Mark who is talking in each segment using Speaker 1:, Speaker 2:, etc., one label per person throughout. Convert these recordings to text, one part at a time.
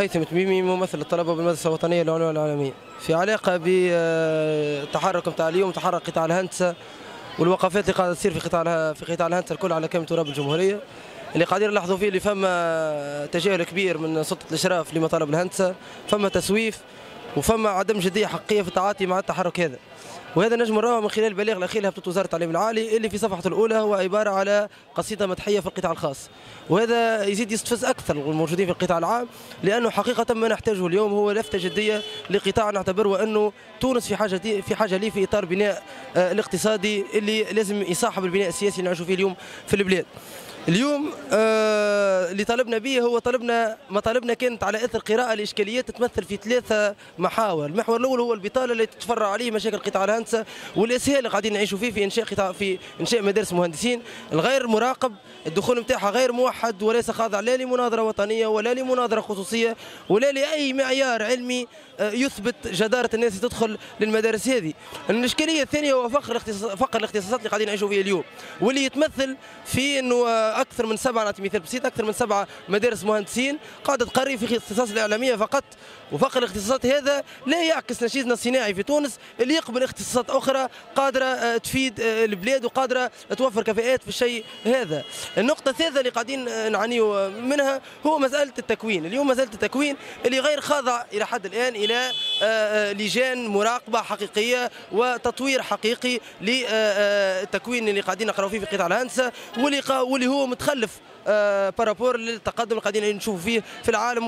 Speaker 1: هيثم تميمي ممثل الطلبة بالمدرسة الوطنية للعلوم العالمية. في علاقة بتحرك نتاع اليوم، تحرك قطاع الهندسة والوقفات اللي قاعدة تصير في قطاع الهندسة الكل على كامل تراب الجمهورية، اللي قاعدين نلاحظوا فيه اللي فما تجاهل كبير من سلطة الإشراف لمطالب الهندسة، فما تسويف وفما عدم جدية حقيقية في التعاطي مع التحرك هذا. وهذا نجم نراه من خلال البلاغ الاخير اللي هبطت وزاره التعليم العالي، اللي في صفحته الاولى هو عباره على قصيده مدحيه في القطاع الخاص، وهذا يزيد يستفز اكثر الموجودين في القطاع العام، لانه حقيقه ما نحتاجه اليوم هو لفته جديه لقطاع نعتبره انه تونس في حاجه ليه في اطار بناء الاقتصادي اللي لازم يصاحب البناء السياسي اللي نعيشوا فيه اليوم في البلاد. اليوم اللي طلبنا به هو مطالبنا كانت على اثر قراءه لاشكاليات تتمثل في 3 محاور. المحور الاول هو البطاله اللي تتفرع عليه مشاكل قطاع الهندسه والاسهال اللي قاعدين نعيشوا فيه في انشاء مدارس مهندسين الغير مراقب، الدخول نتاعها غير موحد وليس خاضع لا لمناظره وطنيه ولا لمناظره خصوصيه ولا لاي معيار علمي يثبت جداره الناس اللي تدخل للمدارس هذه. الاشكاليه الثانيه هو فقر الاختصاصات اللي قاعدين نعيشوا فيه اليوم، واللي يتمثل في انه اكثر من 7 نعطي مثال بسيط، اكثر من 7 مدارس مهندسين قاعده تقري في اختصاص الاعلاميه فقط، وفقر الاختصاصات هذا لا يعكس نشيدنا الصناعي في تونس اللي يقبل اختصاصات اخرى قادره تفيد البلاد وقادره توفر كفاءات في الشيء هذا. النقطه الثالثه اللي قاعدين نعانيوا منها هو مساله التكوين. اليوم مساله التكوين اللي غير خاضع الى حد الان الى لجان مراقبه حقيقيه وتطوير حقيقي للتكوين اللي قاعدين نقراو فيه في قطاع الهندسه، واللي هو متخلف بارابور للتقدم اللي قاعدين نشوفوا فيه في العالم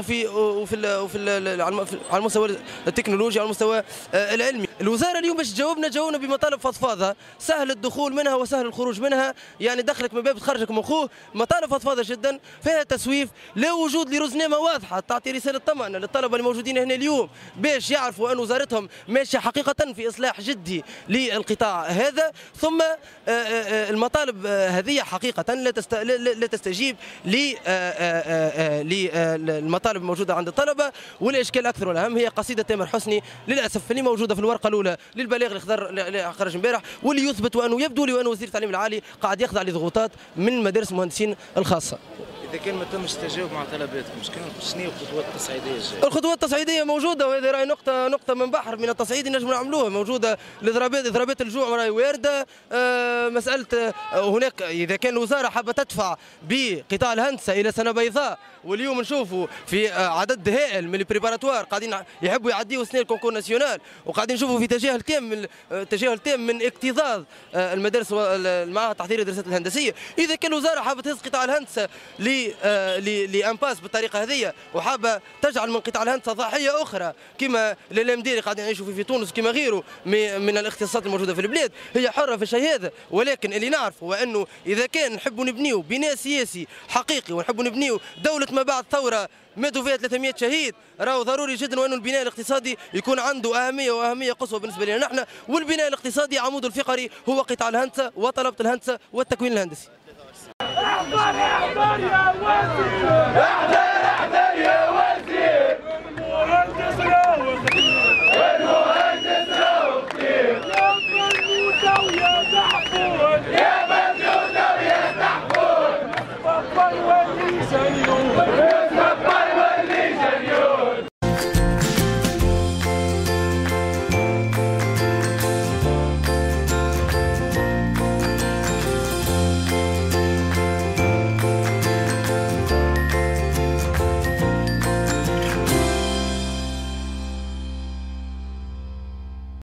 Speaker 1: على المستوى التكنولوجي، على المستوى العلمي. الوزاره اليوم باش جاوبنا بمطالب فضفاضه سهل الدخول منها وسهل الخروج منها، يعني دخلك من باب تخرجك من خوه، مطالب فضفاضه جدا فيها تسويف، لا وجود لرزنامه واضحه تعطي رساله طمأنه للطلبه اللي موجودين هنا اليوم باش يعرفوا ان وزارتهم ماشيه حقيقه في اصلاح جدي للقطاع هذا. ثم المطالب هذه حقيقه لا تستجيب للمطالب الموجوده عند الطلبه. والاشكال الاكثر والاهم هي قصيده تامر حسني للاسف اللي موجوده في الورقه الاولى للبلاغ اللي خرج امبارح، واللي يثبت وانه يبدو لي وان وزير التعليم العالي قاعد يخضع لضغوطات من مدارس المهندسين الخاصه.
Speaker 2: إذا كان ما تمش التجاوب مع طلباتكم، شنو هي الخطوات التصعيدية الجاية؟
Speaker 1: الخطوات التصعيدية موجودة، وهذه راهي نقطة من بحر من التصعيد نجم نعملوها، موجودة اضرابات الجوع راهي واردة. مسألة هناك إذا كان الوزارة حابة تدفع بقطاع الهندسة إلى سنة بيضاء، واليوم نشوفوا في عدد هائل من البريباراتوار قاعدين يحبوا يعديوا سنين الكونكور ناسيونال، وقاعدين نشوفوا في تجاهل تام من اكتظاظ المدارس المعاهد التحضيرية للدراسات الهندسية. إذا كان الوزارة حابة تهز قطاع الهندسة لأنباس بالطريقة هذه وحابة تجعل من قطاع الهندسة ضحية أخرى كما الLMD اللي قاعدين نعيشوا فيه في تونس كما غيره من الاختصاصات الموجودة في البلاد، هي حرة في الشيء هذا. ولكن اللي نعرفه هو أنه إذا كان نحبوا نبنيو بناء سياسي حقيقي ونحبوا نبنيو دولة ما بعد ثورة ماتوا فيها 300 شهيد، راهو ضروري جدا وانه البناء الاقتصادي يكون عنده اهميه قصوى بالنسبه لنا نحن، والبناء الاقتصادي عموده الفقري هو قطاع الهندسه وطلبه الهندسه والتكوين الهندسي.